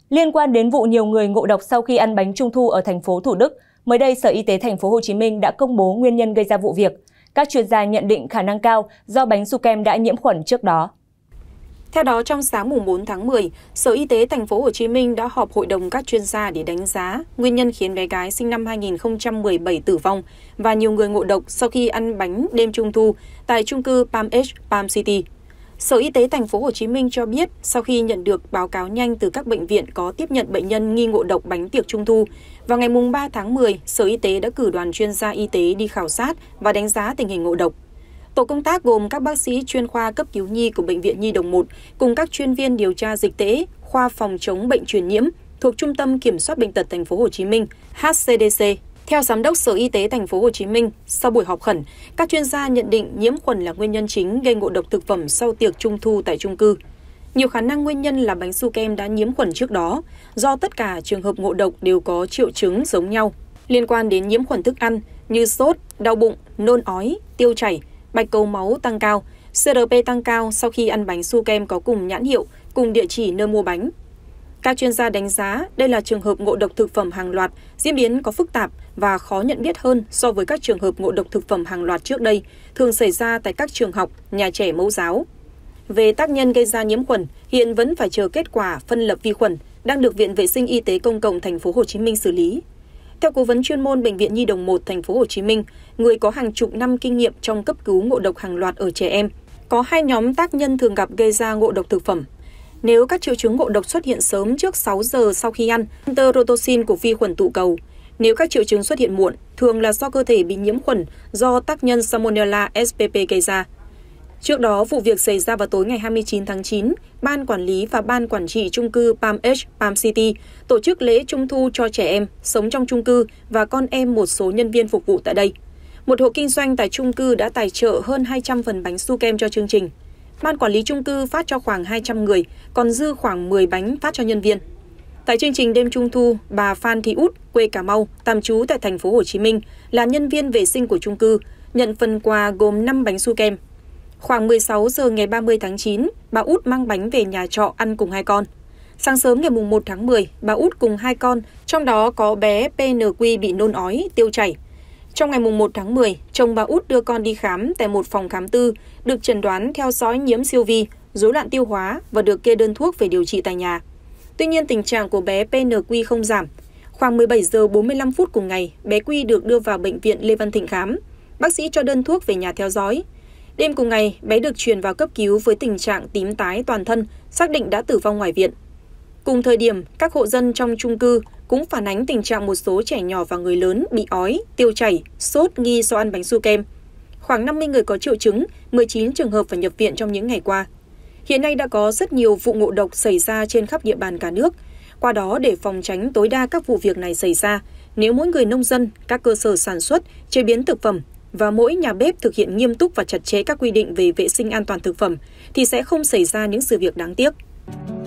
Liên quan đến vụ nhiều người ngộ độc sau khi ăn bánh trung thu ở thành phố Thủ Đức, mới đây Sở Y tế thành phố Hồ Chí Minh đã công bố nguyên nhân gây ra vụ việc. Các chuyên gia nhận định khả năng cao do bánh su kem đã nhiễm khuẩn trước đó. Theo đó, trong sáng mùng 4 tháng 10, Sở Y tế thành phố Hồ Chí Minh đã họp hội đồng các chuyên gia để đánh giá nguyên nhân khiến bé gái sinh năm 2017 tử vong và nhiều người ngộ độc sau khi ăn bánh đêm trung thu tại chung cư Palm Edge, Palm City. Sở Y tế thành phố Hồ Chí Minh cho biết, sau khi nhận được báo cáo nhanh từ các bệnh viện có tiếp nhận bệnh nhân nghi ngộ độc bánh tiệc trung thu, vào ngày mùng 3 tháng 10, Sở Y tế đã cử đoàn chuyên gia y tế đi khảo sát và đánh giá tình hình ngộ độc. Tổ công tác gồm các bác sĩ chuyên khoa cấp cứu nhi của Bệnh viện Nhi Đồng 1 cùng các chuyên viên điều tra dịch tễ, khoa phòng chống bệnh truyền nhiễm thuộc Trung tâm Kiểm soát Bệnh tật thành phố Hồ Chí Minh (HCDC). Theo Giám đốc Sở Y tế thành phố Hồ Chí Minh, sau buổi họp khẩn, các chuyên gia nhận định nhiễm khuẩn là nguyên nhân chính gây ngộ độc thực phẩm sau tiệc trung thu tại chung cư. Nhiều khả năng nguyên nhân là bánh su kem đã nhiễm khuẩn trước đó, do tất cả trường hợp ngộ độc đều có triệu chứng giống nhau. Liên quan đến nhiễm khuẩn thức ăn như sốt, đau bụng, nôn ói, tiêu chảy, bạch cầu máu tăng cao, CRP tăng cao sau khi ăn bánh su kem có cùng nhãn hiệu, cùng địa chỉ nơi mua bánh. Các chuyên gia đánh giá đây là trường hợp ngộ độc thực phẩm hàng loạt, diễn biến có phức tạp và khó nhận biết hơn so với các trường hợp ngộ độc thực phẩm hàng loạt trước đây, thường xảy ra tại các trường học, nhà trẻ mẫu giáo. Về tác nhân gây ra nhiễm khuẩn, hiện vẫn phải chờ kết quả phân lập vi khuẩn, đang được Viện Vệ sinh Y tế Công cộng thành phố Hồ Chí Minh xử lý. Theo cố vấn chuyên môn Bệnh viện Nhi Đồng 1 thành phố Hồ Chí Minh, người có hàng chục năm kinh nghiệm trong cấp cứu ngộ độc hàng loạt ở trẻ em, có hai nhóm tác nhân thường gặp gây ra ngộ độc thực phẩm. Nếu các triệu chứng ngộ độc xuất hiện sớm trước 6 giờ sau khi ăn, enterotoxin của vi khuẩn tụ cầu. Nếu các triệu chứng xuất hiện muộn, thường là do cơ thể bị nhiễm khuẩn do tác nhân Salmonella spp gây ra. Trước đó, vụ việc xảy ra vào tối ngày 29 tháng 9, Ban Quản lý và Ban Quản trị chung cư Palm Edge, Palm City tổ chức lễ trung thu cho trẻ em sống trong chung cư và con em một số nhân viên phục vụ tại đây. Một hộ kinh doanh tại chung cư đã tài trợ hơn 200 phần bánh su kem cho chương trình. Ban quản lý chung cư phát cho khoảng 200 người, còn dư khoảng 10 bánh phát cho nhân viên. Tại chương trình đêm trung thu, bà Phan Thị Út, quê Cà Mau, tạm trú tại thành phố Hồ Chí Minh, là nhân viên vệ sinh của chung cư, nhận phần quà gồm 5 bánh su kem. Khoảng 16 giờ ngày 30 tháng 9, bà Út mang bánh về nhà trọ ăn cùng hai con. Sáng sớm ngày 1 tháng 10, bà Út cùng hai con, trong đó có bé PNQ bị nôn ói, tiêu chảy. Trong ngày 1 tháng 10, chồng bà Út đưa con đi khám tại một phòng khám tư, được chẩn đoán theo dõi nhiễm siêu vi, rối loạn tiêu hóa và được kê đơn thuốc về điều trị tại nhà. Tuy nhiên, tình trạng của bé PNQ không giảm. Khoảng 17 giờ 45 phút cùng ngày, bé Quy được đưa vào bệnh viện Lê Văn Thịnh khám. Bác sĩ cho đơn thuốc về nhà theo dõi. Đêm cùng ngày, bé được chuyển vào cấp cứu với tình trạng tím tái toàn thân, xác định đã tử vong ngoài viện. Cùng thời điểm, các hộ dân trong chung cư cũng phản ánh tình trạng một số trẻ nhỏ và người lớn bị ói, tiêu chảy, sốt nghi do ăn bánh su kem. Khoảng 50 người có triệu chứng, 19 trường hợp phải nhập viện trong những ngày qua. Hiện nay đã có rất nhiều vụ ngộ độc xảy ra trên khắp địa bàn cả nước. Qua đó, để phòng tránh tối đa các vụ việc này xảy ra, nếu mỗi người nông dân, các cơ sở sản xuất, chế biến thực phẩm và mỗi nhà bếp thực hiện nghiêm túc và chặt chẽ các quy định về vệ sinh an toàn thực phẩm, thì sẽ không xảy ra những sự việc đáng tiếc.